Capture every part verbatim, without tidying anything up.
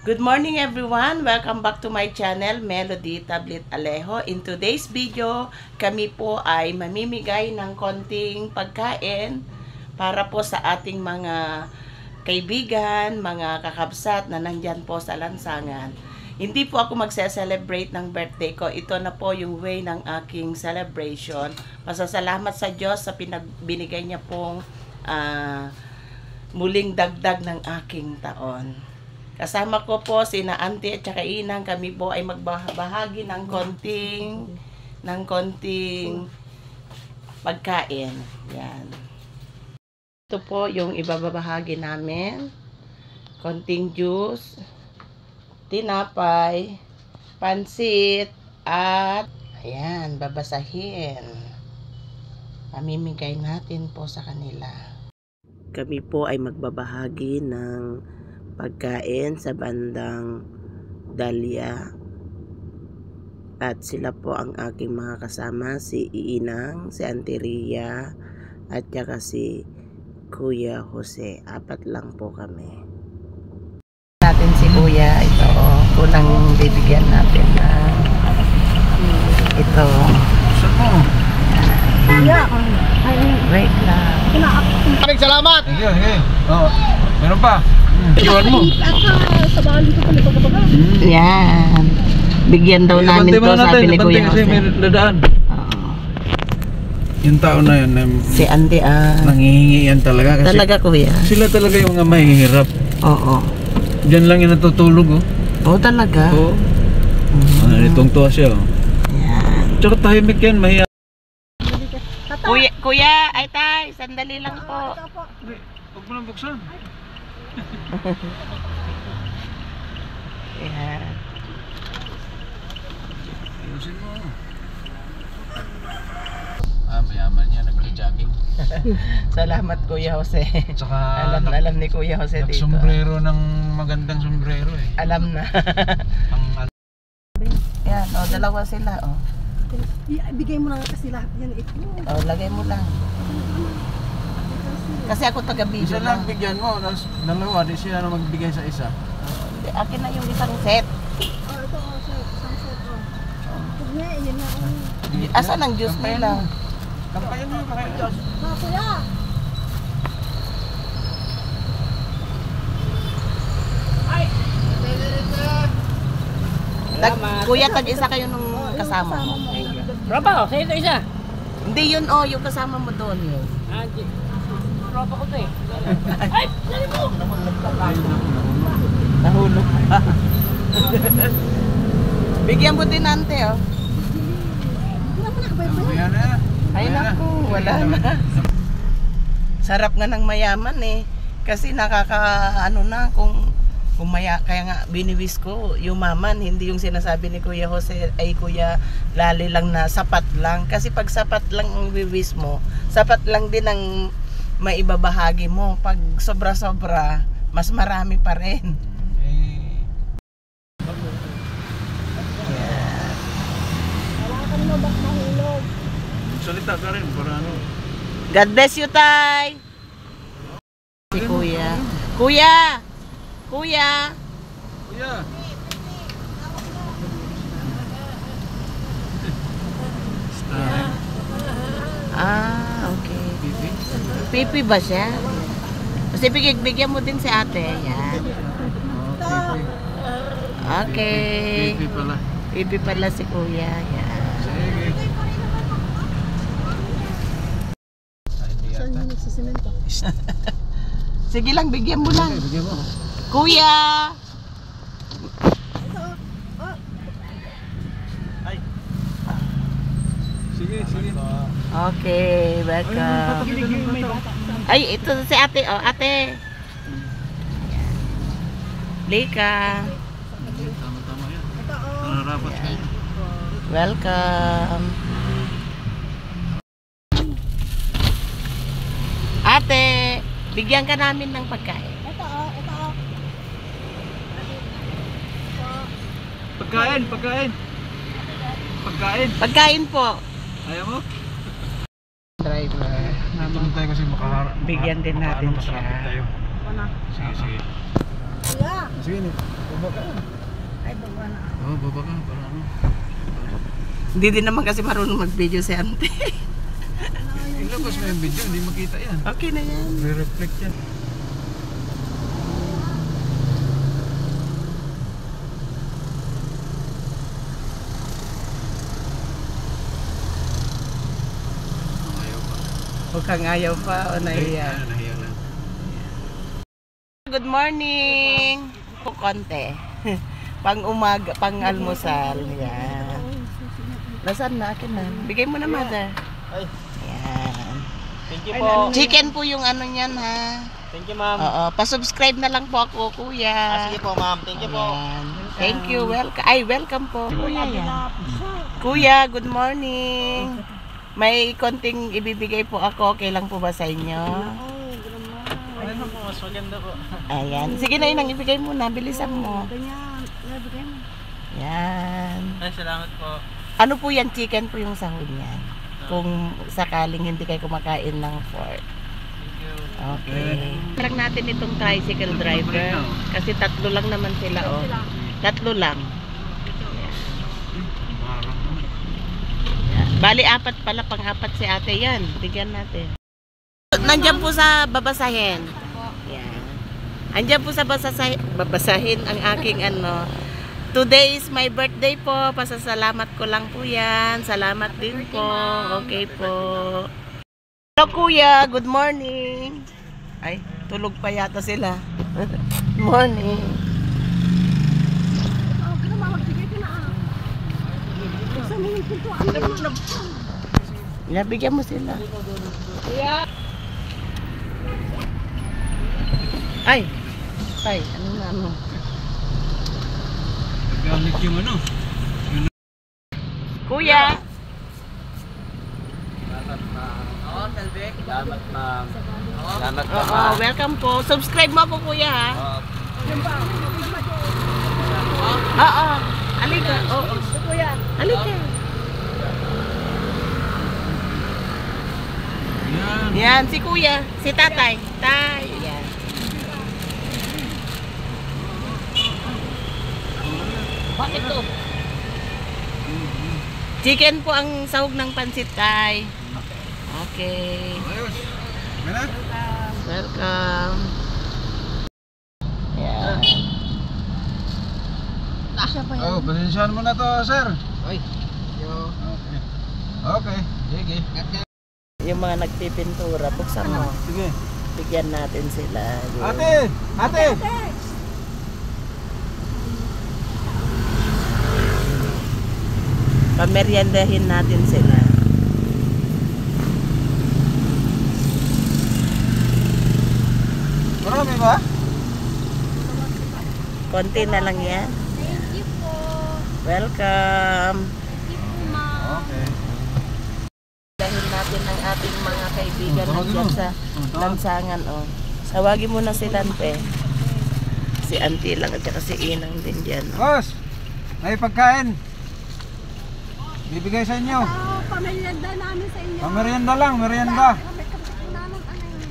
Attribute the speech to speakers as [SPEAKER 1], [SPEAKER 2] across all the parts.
[SPEAKER 1] Good morning everyone! Welcome back to my channel, Melody Tablet Alejo. In today's video, kami po ay mamimigay ng konting pagkain para po sa ating mga kaibigan, mga kakabsat na nandyan po sa lansangan. Hindi po ako magse-celebrate ng birthday ko. Ito na po yung way ng aking celebration. Pasasalamat sa Diyos sa pinagbinigay niya pong uh, muling dagdag ng aking taon. Kasama ko po sina Auntie at saka Inang. Kami po ay magbahagi ng konting ng konting pagkain. Yan. Ito po yung ibabahagi namin. Konting juice, tinapay, pansit, at ayan, babasahin. Pamimigay natin po sa kanila. Kami po ay magbabahagi ng pagkain sa bandang Dahlia. At sila po ang aking mga kasama, si Inang, si Auntie Ria, at saka si Kuya Jose. Apat lang po kami. Natin si Kuya, ito oh, kunang bibigyan natin na ito. Wait lang.
[SPEAKER 2] Maraming salamat. Thank you, thank you. Oh, meron pa. Iwan mo.
[SPEAKER 1] Yan. Bigyan daw namin to, sabi ni Kuya Jose.
[SPEAKER 2] Kasi may dadaan. Yung tao na yun,
[SPEAKER 1] si Auntie ah,
[SPEAKER 2] nangihingi yan talaga. Kasi
[SPEAKER 1] talaga Kuya?
[SPEAKER 2] Sila talaga yung mga mahihirap.
[SPEAKER 1] Oo.
[SPEAKER 2] Diyan lang yung natutulog oh.
[SPEAKER 1] Oo talaga?
[SPEAKER 2] Oo. Mm-hmm. Itong tuwa siya oh. Yan. Tsaka tahimik yan, mahiya.
[SPEAKER 1] Kuya, kuya, ay tay, sandali lang po.
[SPEAKER 2] Huwag mo lang buksan.
[SPEAKER 1] Yan.
[SPEAKER 2] Ayusin mo. Ah, mayaman niya, nagja-jogging.
[SPEAKER 1] Salamat Kuya Jose.
[SPEAKER 2] Tsaka
[SPEAKER 1] alam na alam ni Kuya Jose dito.
[SPEAKER 2] Sombrero ng magandang sombrero eh.
[SPEAKER 1] Alam na.
[SPEAKER 2] Ang
[SPEAKER 1] yan, oh, dalawa sila oh.
[SPEAKER 3] Ibigay mo lang kasi lahat yan ito.
[SPEAKER 1] Oh, lagay mo lang. Kasi ako taga-video
[SPEAKER 2] isa lang. Bigyan mo, dalawa, di siya na magbigay sa isa.
[SPEAKER 1] Uh, akin na yung isang set.
[SPEAKER 3] Oh, ito oh, set, isang set oh. Huwag niya, yan na oh.
[SPEAKER 1] Asan ang juice nila?
[SPEAKER 2] Kampayan mo yung kakain juice.
[SPEAKER 3] Ha, kuya!
[SPEAKER 1] Ay! Tag, kuya, tag-isa kayo nung kasama mo.
[SPEAKER 4] Ropa, sa'yo ito isa.
[SPEAKER 1] Hindi yun oh, yung kasama mo doon.
[SPEAKER 4] Ah, ropa ko ito eh. Ay, dali mo!
[SPEAKER 1] Nahulog pa. Bigyan mo din ante oh.
[SPEAKER 2] Ayan na.
[SPEAKER 1] Ay naku, wala na. Sarap nga ng mayaman eh. Kasi nakaka ano na kung kung maya, kaya nga biniwis ko yumaman, hindi yung sinasabi ni Kuya Jose ay Kuya Lali lang na sapat lang. Kasi pag sapat lang ang wiwis mo, sapat lang din ang maibabahagi mo. Pag sobra-sobra, mas marami pa rin.
[SPEAKER 2] Eh.
[SPEAKER 1] Yeah.
[SPEAKER 3] Wala ka naman bak mahulog.
[SPEAKER 2] Salita ka rin para ano.
[SPEAKER 1] God bless you, Tay! Si Kuya. Kuya! Kuya!
[SPEAKER 2] Kuya!
[SPEAKER 1] Yeah. Ah, okay.
[SPEAKER 2] Pipi?
[SPEAKER 1] Pipi ba siya? Kasi bigyan, bigyan mo din si ate. Yan. Okay.
[SPEAKER 2] Pipi pala.
[SPEAKER 1] Pipi pala si Kuya. Yan.
[SPEAKER 2] Sige.
[SPEAKER 3] Saan yung nagsisimento?
[SPEAKER 1] Sige lang, bigyan mo lang.
[SPEAKER 2] Bigyan mo.
[SPEAKER 1] Kuya!
[SPEAKER 3] Ito oh. Oh.
[SPEAKER 2] Ay. Sige, sige.
[SPEAKER 1] Okay, welcome. Ay, ito si ate. Oh, ate. Lika.
[SPEAKER 2] Tama-tama yan.
[SPEAKER 3] Ito oh.
[SPEAKER 2] Nararapat ka.
[SPEAKER 1] Welcome. Ate, bigyan ka namin ng pagkain.
[SPEAKER 3] Ito oh, ito oh.
[SPEAKER 2] Pagkain, pagkain. Pagkain.
[SPEAKER 1] Pagkain po.
[SPEAKER 2] Ayaw mo?
[SPEAKER 1] Driver.
[SPEAKER 2] Naman tayo kasi makaharap.
[SPEAKER 1] Bigyan din natin siya.
[SPEAKER 2] Tayo. Sige, sige.
[SPEAKER 3] Kuya.
[SPEAKER 2] Sige, baba ka.
[SPEAKER 3] Ay, baba na.
[SPEAKER 2] Oo, baba ka. Para ano.
[SPEAKER 1] Hindi din naman kasi marunong mag-video si Ante.
[SPEAKER 2] Ilabas mo yung video, hindi makita yan.
[SPEAKER 1] Okay na yan.
[SPEAKER 2] Re-reflect yan. Ayaw pa.
[SPEAKER 1] Huwag kang ayaw pa o nahiya.
[SPEAKER 2] Ah, nahiya lang.
[SPEAKER 1] Good morning! Po konti. Pang umaga, pang almusal. Yan. Nasaan na akin na? Bigay mo na, mother.
[SPEAKER 4] Ay.
[SPEAKER 1] Yan.
[SPEAKER 4] Thank you po.
[SPEAKER 1] Chicken po yung ano niyan, ha?
[SPEAKER 4] Thank you, ma'am.
[SPEAKER 1] Oo. Pa-subscribe na lang po ako, kuya.
[SPEAKER 4] Ah, sige po, ma'am. Thank you po.
[SPEAKER 1] Ayan. Thank you. Welcome. Ay, welcome po. Kuya, yan. Kuya, good morning. May konting ibibigay po ako. Okay lang po ba sa inyo?
[SPEAKER 4] Ano po, mas maganda po.
[SPEAKER 1] Ayan. Sige na, inang ibigay mo na. Bilisan mo.
[SPEAKER 3] Ganyan. Nabigay mo.
[SPEAKER 1] Yan.
[SPEAKER 4] Ay, salamat po.
[SPEAKER 1] Ano po yan? Chicken po yung sahod niyan. Kung sakaling hindi kayo kumakain ng pork.
[SPEAKER 4] Thank you.
[SPEAKER 1] Okay. Parang natin itong tricycle driver. Kasi tatlo lang naman sila, oh. Tatlo lang. Yan. Bali, apat pala. Pang-apat si ate yan. Bigyan natin. Nandiyan po sa babasahin. Yan. Andiyan po sa babasahin, babasahin ang aking ano. Today is my birthday po. Pasasalamat ko lang po yan. Salamat din po. Okay po. Hello kuya. Good morning. Ay, tulog pa yata sila. Good morning.
[SPEAKER 3] Oh, kaya magbigay ka na. Gusto mo yung pintuan.
[SPEAKER 1] Nabigyan mo sila.
[SPEAKER 3] Kuya.
[SPEAKER 1] Ay. Tay, ano na ano?
[SPEAKER 2] Naggamit yung ano.
[SPEAKER 1] Kuya.
[SPEAKER 4] Salamat, ma'am. Oo, Talbek. Salamat, ma'am. Salamat po,
[SPEAKER 1] Oo,
[SPEAKER 4] ma'am.
[SPEAKER 1] welcome po. Subscribe mo po kuya ha.
[SPEAKER 4] Oo.
[SPEAKER 1] Oo. Halika. Oo.
[SPEAKER 3] Kuya.
[SPEAKER 1] Halika.
[SPEAKER 2] Yan.
[SPEAKER 1] Yan, si kuya. Si tatay. Tay. Yan. Bakit to? Chicken po ang sahog ng pansit, tay. Okay.
[SPEAKER 2] Ayos. Mena?
[SPEAKER 1] Welcome. Yan.
[SPEAKER 3] Siya pa yan.
[SPEAKER 2] Oh, pasensyahan mo na to, sir.
[SPEAKER 4] Ay. Yo.
[SPEAKER 2] Okay. Okay. Sige.
[SPEAKER 1] Yung mga nagpipintura, buksan mo.
[SPEAKER 2] Sige.
[SPEAKER 1] Bigyan natin sila. Yun.
[SPEAKER 2] Ate! Ate!
[SPEAKER 1] Pameryandahin natin sila.
[SPEAKER 2] Marami ba?
[SPEAKER 1] Konti na lang yan.
[SPEAKER 3] Thank you po.
[SPEAKER 1] Welcome.
[SPEAKER 3] Thank you po, ma'am.
[SPEAKER 2] Okay.
[SPEAKER 1] Dahil natin ang ating mga kaibigan
[SPEAKER 2] Oh,
[SPEAKER 1] nandiyan
[SPEAKER 2] tawagin mo.
[SPEAKER 1] sa
[SPEAKER 2] Oh, tawag.
[SPEAKER 1] lansangan. Oh. Tawagin mo na si Lante. Si Auntie lang at saka si Inang din dyan. Oh.
[SPEAKER 2] Boss! May pagkain. Bibigay sa inyo.
[SPEAKER 3] Oh, pamilyanda namin sa inyo.
[SPEAKER 2] Pamerienda lang, merienda.
[SPEAKER 3] Kami kami namin ano yun.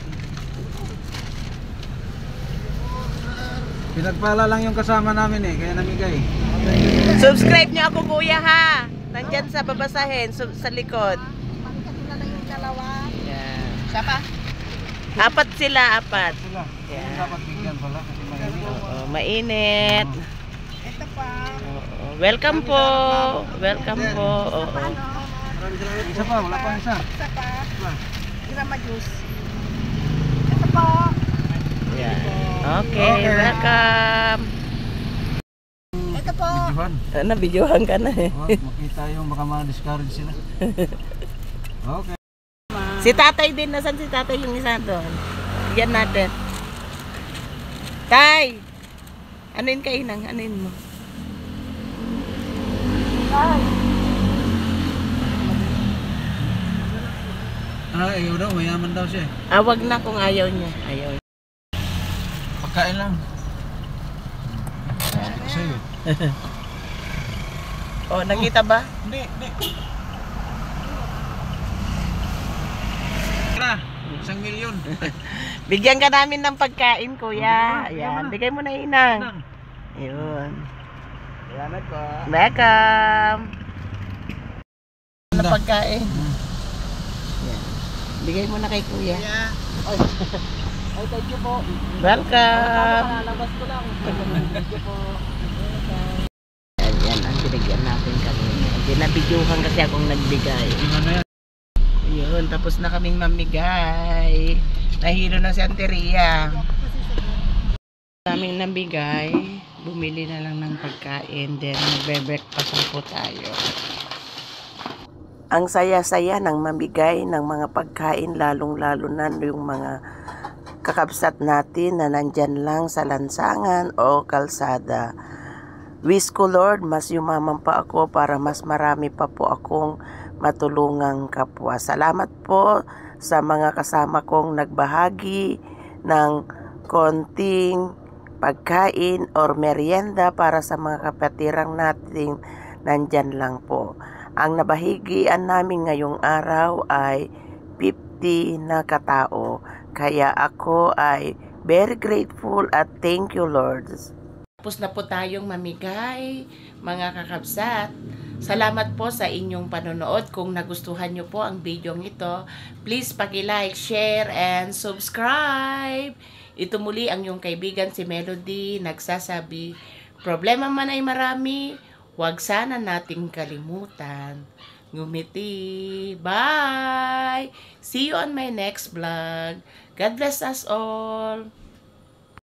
[SPEAKER 2] Pinagpala lang yung kasama namin eh, kaya namigay.
[SPEAKER 1] Subscribe niyo ako kuya ha. Nandyan sa babasahin, su- sa likod.
[SPEAKER 3] Pagkat na lang yung dalawa.
[SPEAKER 1] Yan.
[SPEAKER 3] Siya pa?
[SPEAKER 1] Apat sila, apat.
[SPEAKER 2] Sila.
[SPEAKER 1] Yeah.
[SPEAKER 2] Dapat bigyan pala kasi mainit.
[SPEAKER 1] Oo, mainit.
[SPEAKER 3] Ito pa.
[SPEAKER 1] Oo. Welcome po. Welcome po. Oo.
[SPEAKER 2] Isa pa, wala pang isa.
[SPEAKER 3] Isa pa.
[SPEAKER 2] Isa.
[SPEAKER 3] Grama juice. Ito po.
[SPEAKER 1] Yan. Okay,
[SPEAKER 2] Okay.
[SPEAKER 1] welcome.
[SPEAKER 3] Ito po.
[SPEAKER 2] Videohan.
[SPEAKER 1] Ah, nabidyohan ka na eh.
[SPEAKER 2] Oh, makita yung baka ma-discourage sila. Okay.
[SPEAKER 1] Si tatay din. Nasaan si tatay yung isa doon? Yan natin. Tay! Anuin ka inang? Anuin mo?
[SPEAKER 2] Ah, ayaw daw, mayaman daw siya.
[SPEAKER 1] Ah, wag na kung ayaw niya. Ayaw niya.
[SPEAKER 2] Pagkain lang. Sabi ko sa'yo.
[SPEAKER 1] Oh, nakita ba?
[SPEAKER 2] Hindi, hindi. Tara. Isang milyon.
[SPEAKER 1] Bigyan ka namin ng pagkain, kuya.
[SPEAKER 2] Oh, bigyan mo na,
[SPEAKER 1] Ayan,
[SPEAKER 2] bigyan
[SPEAKER 1] bigay mo na, Inang.
[SPEAKER 2] Nang.
[SPEAKER 1] Ayun.
[SPEAKER 5] Salamat po.
[SPEAKER 1] Welcome. Ano pagkain? Yan. Bigay mo na kay kuya.
[SPEAKER 4] Ay, thank you po.
[SPEAKER 1] Welcome.
[SPEAKER 4] Lalabas ko lang. Thank you po.
[SPEAKER 1] Ayan, ang binigyan natin kanina. Binabidyohan kasi akong nagbigay.
[SPEAKER 2] Ano yan?
[SPEAKER 1] Ayun, tapos na kaming mamigay. Nahilo na si Anteria. Kaming nabigay. Bumili na lang ng pagkain. Then, magbe-breakfast na po tayo. Ang saya-saya ng mamigay ng mga pagkain, lalong-lalo na yung mga kakabsat natin na nandyan lang sa lansangan o kalsada. Wish ko, Lord, mas yumaman pa ako para mas marami pa po akong matulungang kapwa. Salamat po sa mga kasama kong nagbahagi ng konting pagkain or merienda para sa mga kapatirang natin nandyan lang po. Ang nabahigian namin ngayong araw ay fifty na katao. Kaya ako ay very grateful at thank you, Lord. Tapos na po tayong mamigay, mga kakabsat. Salamat po sa inyong panonood. Kung nagustuhan nyo po ang video ito, please paki-like, share, and subscribe. Ito muli ang iyong kaibigan si Melody, nagsasabi, problema man ay marami, huwag sana nating kalimutan. Ngumiti. Bye! See you on my next vlog. God bless us all.